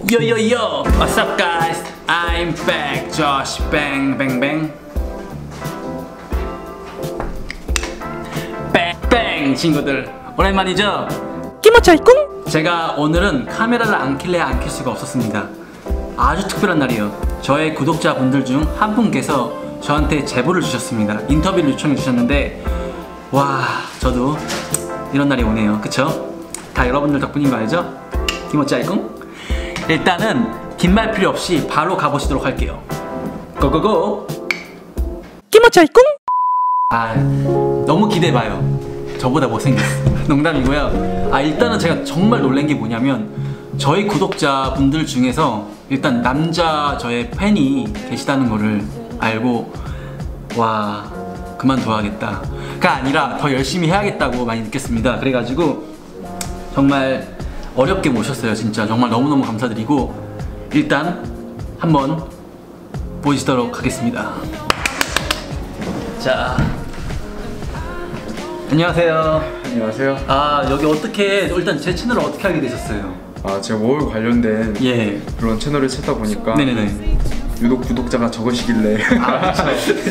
Yo yo yo, what's up guys? I'm back, Josh Bang Bang Bang. Bang Bang 친구들 오랜만이죠? 끼모차이꿍? 제가 오늘은 카메라를 안 켤래 안 켤 수가 없었습니다. 아주 특별한 날이에요. 저의 구독자분들 중 한 분께서 저한테 제보를 주셨습니다. 인터뷰를 요청해 주셨는데 와, 저도 이런 날이 오네요. 그쵸? 다 여러분들 덕분인 거 알죠? 끼모차이꿍? 일단은 긴 말 필요 없이 바로 가보시도록 할게요. 고고고! 끼모차이꿍? 아, 너무 기대해봐요. 저보다 못생겼어. 농담이고요. 아, 일단은 제가 정말 놀란 게 뭐냐면 저희 구독자분들 중에서 일단 남자 저의 팬이 계시다는 거를 알고 와, 그만둬야겠다 가 아니라 더 열심히 해야겠다고 많이 느꼈습니다. 그래가지고 정말 어렵게 모셨어요. 진짜 정말 너무너무 감사드리고 일단 한번 보시도록 하겠습니다. 자, 안녕하세요. 안녕하세요. 아, 여기 어떻게 일단 제 채널을 어떻게 알게 되셨어요? 아, 제가 워홀 관련된 예. 그런 채널을 찾다 보니까 네네네. 유독 구독자가 적으시길래 아, 그렇죠.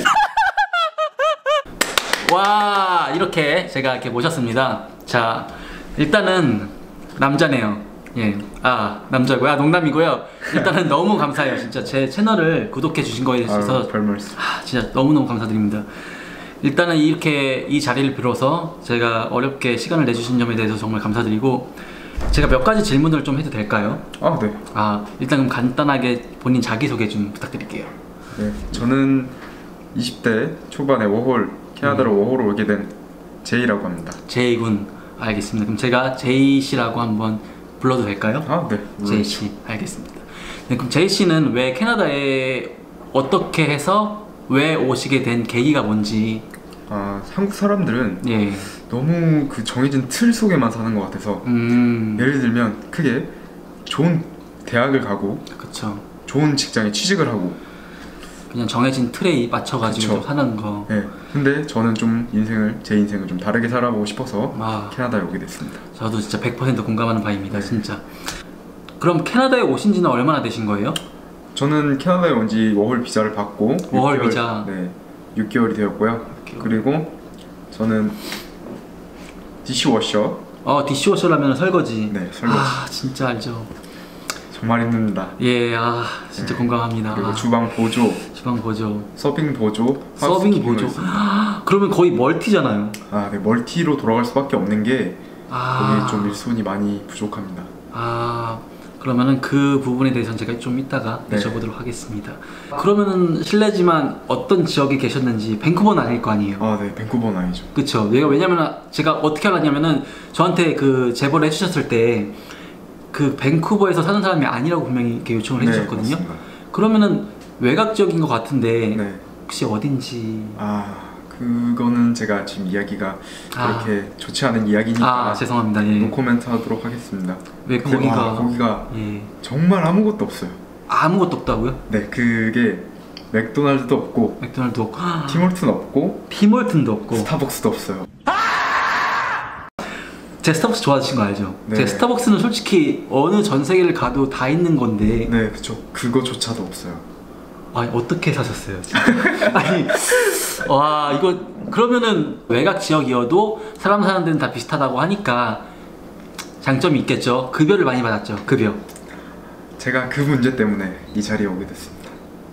와, 이렇게 제가 이렇게 모셨습니다. 자, 일단은 남자네요. 예. 아, 남자고요. 아, 농담이고요. 일단은 너무 감사해요. 진짜 제 채널을 구독해 주신 거에 있어서 별말씀. 아, 진짜 너무너무 감사드립니다. 일단은 이렇게 이 자리를 빌어서 제가 어렵게 시간을 내주신 점에 대해서 정말 감사드리고 제가 몇 가지 질문을 좀 해도 될까요? 아, 네. 아, 일단 그럼 간단하게 본인 자기소개 좀 부탁드릴게요. 네. 저는 20대 초반에 캐나다로 워홀을 오게 된 제이라고 합니다. 제이군, 알겠습니다. 그럼 제가 제이씨라고 한번 불러도 될까요? 아, 네. 제이씨, 알겠습니다. 네, 그럼 제이씨는 왜 캐나다에 어떻게 해서 왜 오시게 된 계기가 뭔지. 아, 한국 사람들은 예. 너무 그 정해진 틀 속에만 사는 것 같아서 예를 들면 크게 좋은 대학을 가고 그쵸. 좋은 직장에 취직을 하고 그냥 정해진 틀에 맞춰가지고 그쵸. 사는 거. 네. 근데 저는 좀 제 인생을 좀 다르게 살아보고 싶어서 아, 캐나다에 오게 됐습니다. 저도 진짜 100% 공감하는 바입니다. 네. 진짜. 그럼 캐나다에 오신 지는 얼마나 되신 거예요? 저는 캐나다에 온 지 워홀 비자를 받고 워홀 6개월, 비자. 네, 6개월이 되었고요. 6개월. 그리고 저는 디시워셔. 디시워셔라면 설거지. 네, 설거지. 아, 진짜 알죠. 정말 힘듭니다. 예, 아, 진짜 네. 공감합니다. 그리고 아, 주방 보조, 주방 보조, 서빙 보조, 서빙 보조. 그러면 거의 멀티잖아요. 아, 네, 멀티로 돌아갈 수밖에 없는 게 아, 거기 좀 일손이 많이 부족합니다. 아, 그러면은 그 부분에 대해서는 제가 좀 이따가 네. 여쭤보도록 하겠습니다. 그러면은 실례지만 어떤 지역에 계셨는지 밴쿠버는 아닐 거 아니에요? 아, 네, 밴쿠버는 아니죠. 그쵸. 왜냐면 제가 어떻게 알았냐면은 저한테 그 제보를 해주셨을 때 그 밴쿠버에서 사는 사람이 아니라고 분명히 이렇게 요청을 해주셨거든요. 네, 그러면은 외곽 지역인 것 같은데 네. 혹시 어딘지? 아, 그거는 제가 지금 이야기가 아. 그렇게 좋지 않은 이야기니까 아, 죄송합니다. 예. 노코멘트 하도록 하겠습니다. 왜 근데 거기가 예. 정말 아무것도 없어요. 아무것도 없다고요? 네, 그게 맥도날드도 없고 맥도날드 없고 티몰튼 없고 티몰튼도 없고 스타벅스도 없어요. 제 스타벅스 좋아하시는 거 알죠? 네. 제 스타벅스는 솔직히 어느 전 세계를 가도 다 있는 건데 네, 그쵸. 그거조차도 없어요. 아니 어떻게 사셨어요? 진짜? 아니 와, 이거 그러면은 외곽 지역이어도 사람 사는 데는 다 비슷하다고 하니까 장점이 있겠죠? 급여를 많이 받았죠? 급여. 제가 그 문제 때문에 이 자리에 오게 됐습니다.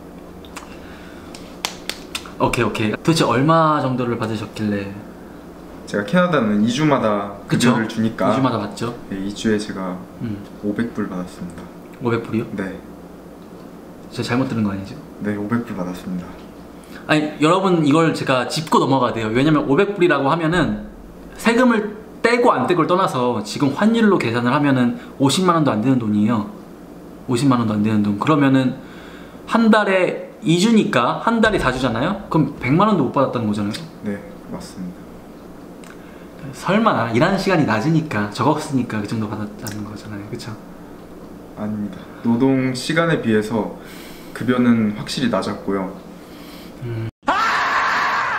오케이. 도대체 얼마 정도를 받으셨길래? 제가 캐나다는 2주마다 그쵸? 급여를 주니까 2주마다 받죠? 네, 2주에 제가 500불 받았습니다. 500불이요? 네, 제가 잘못 들은 거 아니죠? 네, 500불 받았습니다. 아니 여러분, 이걸 제가 짚고 넘어가야 돼요. 왜냐면 500불이라고 하면은 세금을 떼고 안 떼고를 떠나서 지금 환율로 계산을 하면은 50만원도 안 되는 돈이에요. 50만원도 안 되는 돈. 그러면은 한 달에 2주니까 한 달에 4주잖아요? 그럼 100만원도 못 받았다는 거잖아요. 네, 맞습니다. 설마 일하는 시간이 낮으니까 적었으니까 그 정도 받았다는 거잖아요. 그쵸? 아닙니다. 노동 시간에 비해서 급여는 확실히 낮았고요.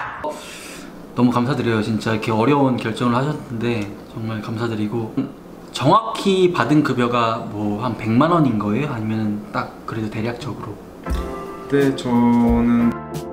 너무 감사드려요. 진짜 이렇게 어려운 결정을 하셨는데 정말 감사드리고 정확히 받은 급여가 뭐 한 100만 원인 거예요? 아니면 딱 그래도 대략적으로? 그때 저는